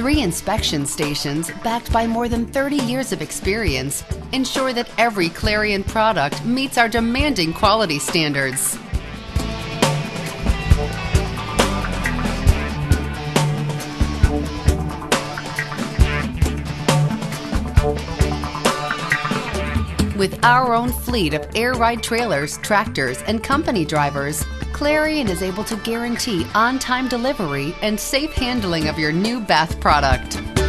3 inspection stations, backed by more than 30 years of experience, ensure that every Clarion product meets our demanding quality standards. With our own fleet of air ride trailers, tractors, and company drivers, Clarion is able to guarantee on-time delivery and safe handling of your new bath product.